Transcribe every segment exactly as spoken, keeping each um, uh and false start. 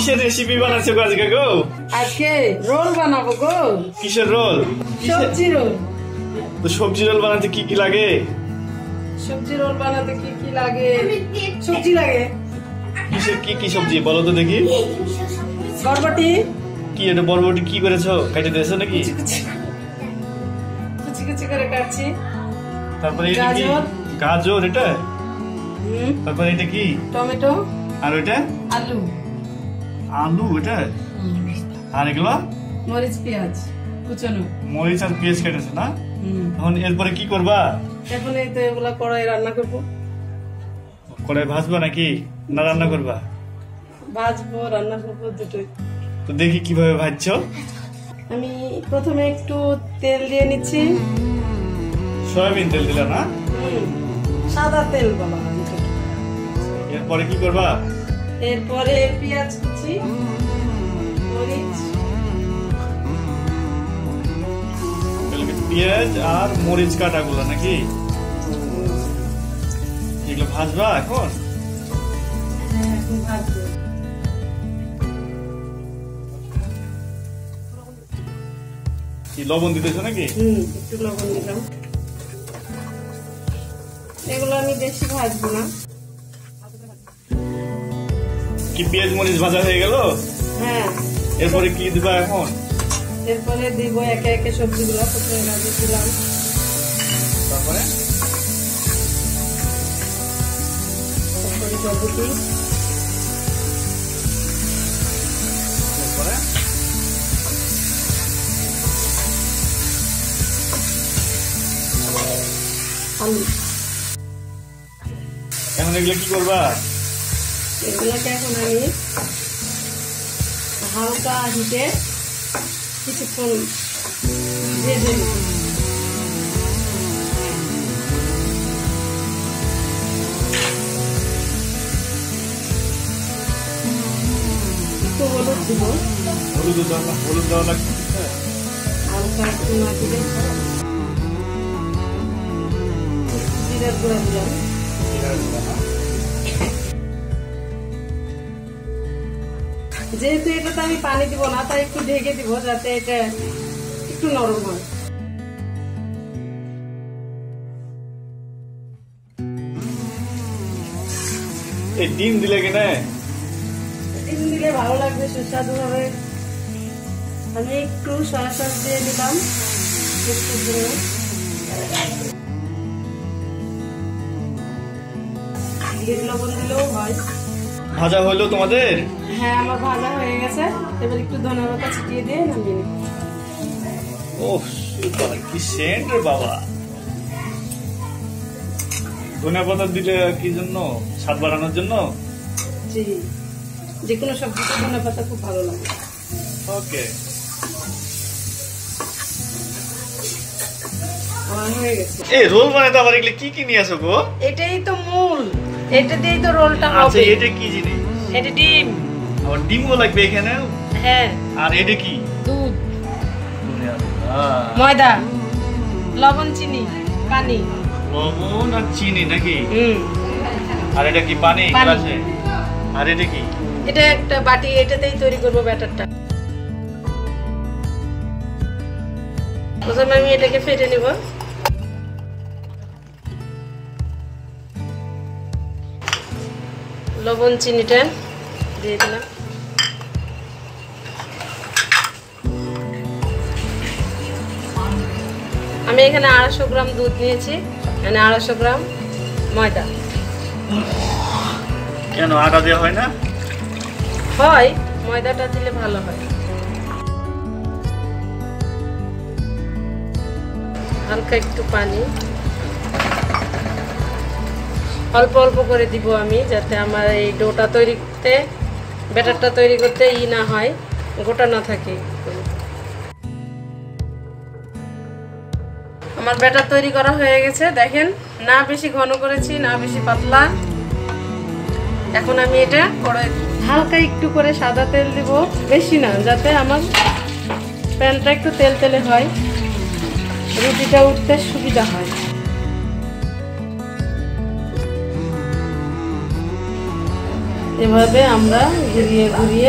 কিসের রেসিপি বানাচ্ছো আজকে গো? আজকে রোল বানাবো গো। কিসের রোল? সবজি রোল। তো সবজি রোল বানাতে কি কি লাগে? সবজি রোল বানাতে কি কি লাগে? সবজি লাগে। কিসের কি কি সবজি বলো তো দেখি? বরবটি। কি এটা বরবটি কি করেছো? কেটে দিয়েছো নাকি? কুচি কুচি করে কাটছি। তারপরে এটা কি? গাজর এটা? হুম। তারপরে এটা কি? টমেটো। আর এটা? আলু। আলু এটা? আর এগুলো? মরিচ পেঁয়াজ কুচানো। মরিচ আর পেঁয়াজ কেটেছো না? হুম। এখন এরপরে কি করবা? এখন এই তো এগুলা কড়াই রান্না করবো। কড়াই ভাজবা নাকি না রান্না করবা? ভাজবো রান্না করবো দুটোই। তো দেখি কিভাবে ভাজছো। আমি প্রথমে একটু তেল দিয়ে নিচ্ছি। সয়াবিন তেল দিলা না? হুম, সাদা তেল বলা হয়। এরপরে কি করবা? এরপরে পেঁয়াজ কুচি, মরিচ, পেঁয়াজ আর মরিচ কাটা গুলো নাকি এগুলো ভাজবা এখন? কি লবণ দিতেছো নাকি? হুম, একটু লবণ দিলাম। এগুলো আমি বেশি ভাজবো না। কি পেঁয়াজ মরিচ ভাজা হয়ে গেল? হ্যাঁ। এরপরে কি দিবা এখন? এরপরে দিব একে একে সবজিগুলো। প্রথমে গাজর দিলাম, তারপরে তারপরে বরবটি, এরপরে আলু। এখন এগুলো কি করবা? এগুলোকে এখন আমি হালকা হিটে কিছুক্ষণ ভেজে নেব। একটু হলুদ দিব। হলুদ দেওয়া হলুদ দেওয়া লাগছে? হালকা একটু না দিলে জিরার গুঁড়া দিলাম। যেহেতু এটাতে আমি পানি দিব না, তাই একটু ঢেকে দিব যাতে এটা একটু নরম হয়। এই ডিম দিলে কিনা? ডিম দিলে ভালো লাগবে, সুস্বাদু হবে। আমি একটু সয়া সস দিয়ে দিলাম একটুর জন্য। বিট লবণ দিলেও হয়। ভাজা হইলো তোমাদের? হ্যাঁ, আমার ভাজা হয়ে গেছে। এবার একটু ধনে পাতা ছিটিয়ে দিয়ে নামিয়ে নিই। ওহ কি সেন্ট রে বাবা! ধনে পাতা দিলে কি জন্য? স্বাদ বাড়ানোর জন্য? জি, যে কোনো সবজিতে ধনে পাতা খুব ভালো লাগে। ওকে, আমার হয়ে গেছে। এই রোল বানাতে আবার এগুলো কি কি নিয়ে আসো গো? এটাই তো মূল, এটা দিয়েই তো রোলটা হবে। আচ্ছা, এটা কি জিনিস? এটা ডিম। আবার ডিমও লাগবে এখানে? হ্যাঁ। আর এটা কি? দুধ, ময়দা, লবণ, চিনি, পানি। লবণ আর চিনি নাকি? হুম। আর এটা কি পানি গ্লাসে? আর এটা কি? এটা একটা বাটি, এটাতেই তৈরি করব ব্যাটারটা। প্রথমে আমি এটাকে ফেটে নেব। লবণ চিনিটা দিয়ে দিলাম। আমি এখানে আড়াইশো গ্রাম দুধ নিয়েছি, এখানে আড়াইশো গ্রাম ময়দা। কেন আটা দেওয়া হয় না? হয়, ময়দাটা দিলে ভালো হয়। হালকা একটু পানি, অল্প অল্প করে দিব আমি, যাতে আমার এই ডোটা তৈরি করতে, ব্যাটারটা তৈরি করতে ই না হয়, গোটা না থাকে। আমার ব্যাটার তৈরি করা হয়ে গেছে, দেখেন, না বেশি ঘন করেছি না বেশি পাতলা। এখন আমি এটা কড়াই হালকা একটু করে সাদা তেল দিব, বেশি না, যাতে আমার প্যানটা একটু তেল তেলে হয়, রুটিটা উঠতে সুবিধা হয়। এভাবে আমরা ঘুরিয়ে ঘুরিয়ে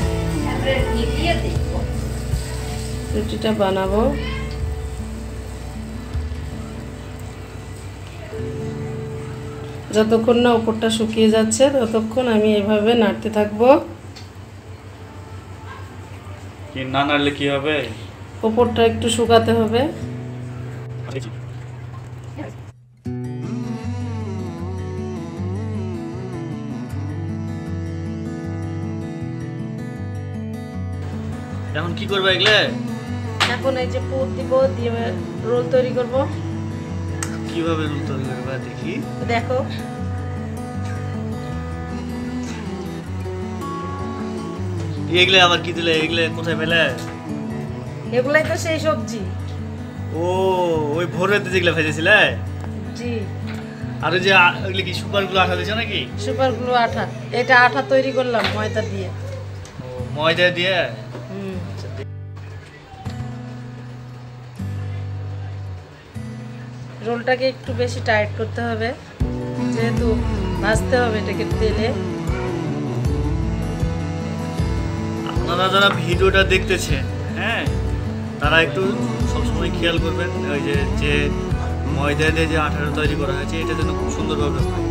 রুটিটা বানাবো। যতক্ষণ না উপরটা শুকিয়ে যাচ্ছে ততক্ষণ আমি এভাবে নাড়তে থাকবো। কি না নাড়লে কি হবে? উপরটা একটু শুকাতে হবে। এখন কি করবে এগুলো? এখন এই যে পুর দিব, দিয়ে রোল তৈরি করব। কিভাবে রোল তৈরি করবে দেখি? দেখো এগুলো আবার কি দিলে? এগুলো কোথায় পেলে? এগুলাই তো সেই সবজি। ও ওই ভোরেতে যেগুলো ভেজেছিলে? জি। আর ওই যে ওইগুলো কি সুপারগুলো আঠা দিয়েছো নাকি? সুপার গ্লু আঠা। এটা আঠা তৈরি করলাম ময়দা দিয়ে। ও ময়দা দিয়ে? হুম। রোলটাকে একটু বেশি টাইট করতে হবে, যেহেতু ভাজতে হবে এটাকে তেলে। আপনারা যারা ভিডিওটা দেখতেছেন, হ্যাঁ, তারা একটু সবসময় খেয়াল করবেন ওই যে যে ময়দা দিয়ে যে আঠাটা তৈরি করা হয়েছে এটা যেন খুব সুন্দরভাবে হয়।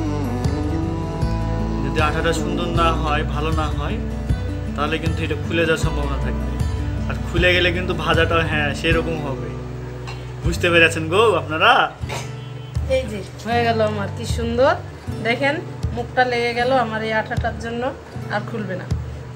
যদি আঠাটা সুন্দর না হয়, ভালো না হয়, তাহলে কিন্তু এটা খুলে যাওয়ার সম্ভাবনা থাকবে। আর খুলে গেলে কিন্তু ভাজাটা হ্যাঁ সেরকম হবে। বুঝতে পেরেছেন গো আপনারা? এই যে হয়ে গেল আমার, কি সুন্দর দেখেন, মুখটা লেগে গেল আমার এই আঠাটার জন্য, আর খুলবে না।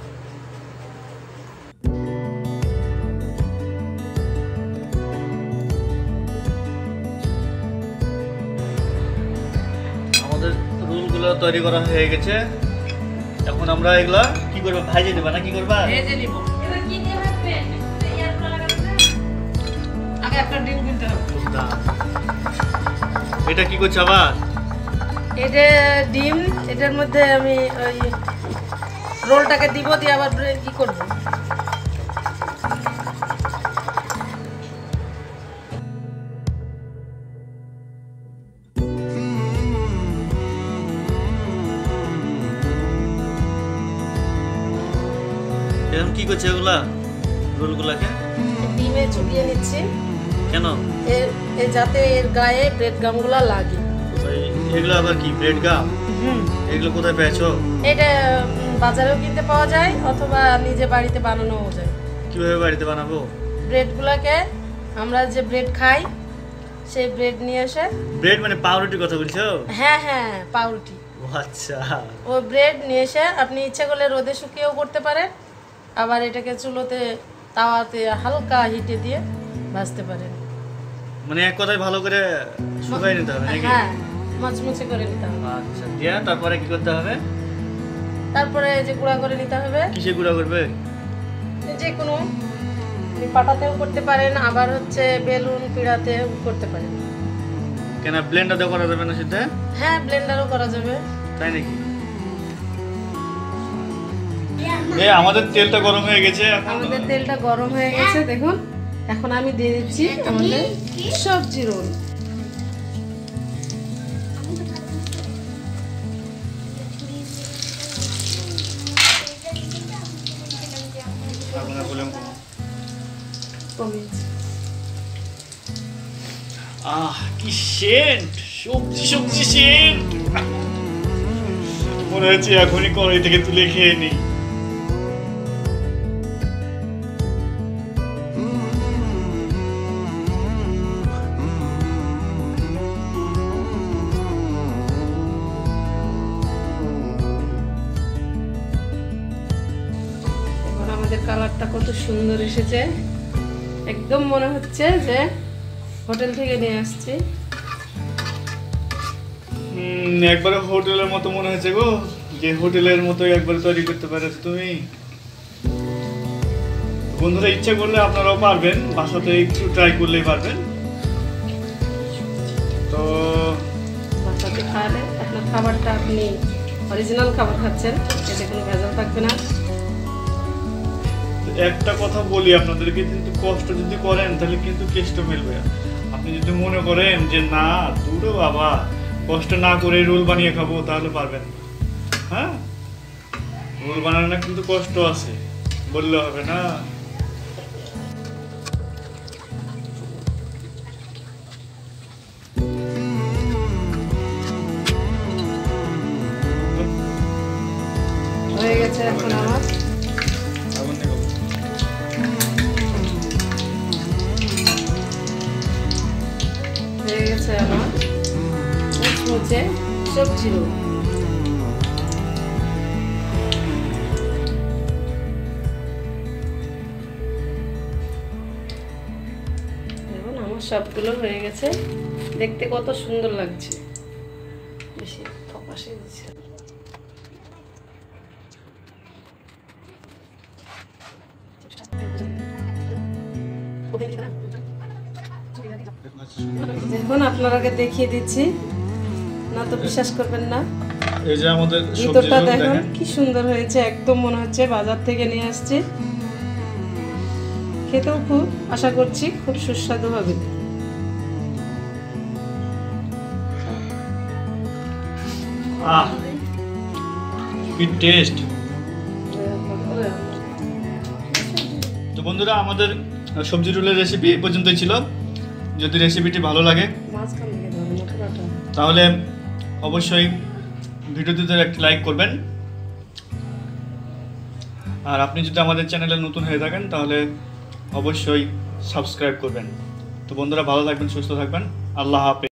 আমাদের রোলগুলো তৈরি করা হয়ে গেছে। এখন আমরা এগুলা কি করবো? ভাজে দেবা না কি করবা? ভেজে নিব। এবার কি দিয়ে ভাজবেন? ইয়ারগুলো লাগাবেন না? আগে একটা ডিম কিনতে হবে। এটা কি করছো আবার? এটা ডিম, এটার মধ্যে আমি ওই রোলটাকে দিব, দিয়ে আবার কি করব? এখন কি করছে এগুলা রোলগুলাকে? ডিমে চুবিয়ে নিচ্ছি। কেন? এর এ যাতে এর গায়ে ব্রেড গামগুলো লাগে। ওই এগুলো আবার কি ব্রেড গাম? হুম। এগুলো কোথায় পেয়েছো? এটা উম, বাজারেও কিনতে পাওয়া যায় অথবা নিজে বাড়িতে বানানোও যায়। কিভাবে বাড়িতে বানাবো? ব্রেডগুলোকে আমরা যে ব্রেড খাই সেই ব্রেড নিয়ে এসে। ব্রেড মানে পাউরুটির কথা বলছো? হ্যাঁ হ্যাঁ, পাউরুটি। ও আচ্ছা। ও ব্রেড নিয়ে এসে আপনি ইচ্ছা করলে রোদে শুকিয়েও করতে পারেন, আবার এটাকে চুলোতে তাওয়াতে হালকা হিটে দিয়ে ভাজতে পারেন। মানে এক কথায় ভালো করে শুকাই নিতে হবে নাকি? হ্যাঁ, মচমচে করে নিতে হবে। আচ্ছা, দিয়া তারপরে কি করতে হবে? তারপরে এই যে গুঁড়া করে নিতে হবে। কিসে গুঁড়া করবে? যে কোনো পাটাতেও করতে পারেন, আবার হচ্ছে বেলুন পিড়াতেও করতে পারেন। কেন ব্লেন্ডারও করা যাবে না সেটা? হ্যাঁ, ব্লেন্ডারও করা যাবে। তাই নাকি? এই আমাদের তেলটা গরম হয়ে গেছে। আমাদের তেলটা গরম হয়ে গেছে দেখুন। এখন আমি দিয়ে দিচ্ছি আমাদের সবজি রোল। আহ কি সেন্ট, সবজি সবজি সেন্ট। মনে হচ্ছে এখনই কড়াই থেকে তুলে খেয়ে নিই। আমাদের কালারটা কত সুন্দর এসেছে, একদম মনে হচ্ছে যে হোটেল থেকে নিয়ে আসছি। একবারে হোটেলের মতো মনে হচ্ছে গো, যে হোটেলের মতো একবার তৈরি করতে পারো তুমি। বন্ধুরা ইচ্ছা করলে আপনারাও পারবেন, বাসাতে একটু ট্রাই করলেই পারবেন। তো বাসাতে খাওয়ালে আপনার খাবারটা আপনি অরিজিনাল খাবার খাচ্ছেন, এতে কোনো ভেজাল থাকবে না। একটা কথা বলি আপনাদেরকে, কিন্তু কষ্ট যদি করেন তাহলে কিন্তু কেষ্ট মিলবে। আপনি যদি মনে করেন যে না দূরে বাবা কষ্ট না করে রোল বানিয়ে খাবো, তাহলে পারবেন। হ্যাঁ, রোল বানানো কিন্তু কষ্ট আছে, বললে হবে না। হয়ে গেছে এখন আমার আগুন দেখো। হয়ে গেছে আমার মুচমুচে সবজি রোল। দেখুন আমার সবগুলো হয়ে গেছে, দেখতে কত সুন্দর লাগছে। বেশি ফোকাসে দিচ্ছে। দেখুন আপনারাকে দেখিয়ে দিচ্ছি, না তো বিশ্বাস করবেন না। এই যে আমাদের ভিতরটা দেখুন কি সুন্দর হয়েছে, একদম মনে হচ্ছে বাজার থেকে নিয়ে আসছে। খেতেও খুব আশা করছি খুব সুস্বাদু হবে। আহ কি টেস্ট। তো বন্ধুরা, আমাদের সবজি রোলের রেসিপি এই পর্যন্তই ছিল। যদি রেসিপিটি ভালো লাগে তাহলে অবশ্যই ভিডিওটিতে একটি লাইক করবেন। আর আপনি যদি আমাদের চ্যানেলে নতুন হয়ে থাকেন তাহলে অবশ্যই সাবস্ক্রাইব করবেন। তো বন্ধুরা, ভালো থাকবেন, সুস্থ থাকবেন। আল্লাহ হাফেজ।